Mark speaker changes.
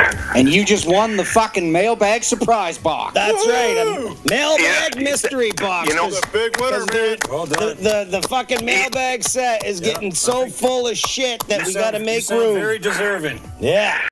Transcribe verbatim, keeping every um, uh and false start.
Speaker 1: And you just won the fucking mailbag surprise box.
Speaker 2: That's right, a mailbag
Speaker 3: Yeah.
Speaker 2: mystery box.
Speaker 3: You know,
Speaker 2: 'cause-
Speaker 4: The big winner,
Speaker 2: 'cause
Speaker 4: man.
Speaker 2: the,
Speaker 4: Well
Speaker 2: the,
Speaker 4: done.
Speaker 2: the, the fucking mailbag set is getting so full of shit that we got to
Speaker 4: You
Speaker 2: make
Speaker 4: sound
Speaker 2: room.
Speaker 4: very deserving.
Speaker 2: Yeah.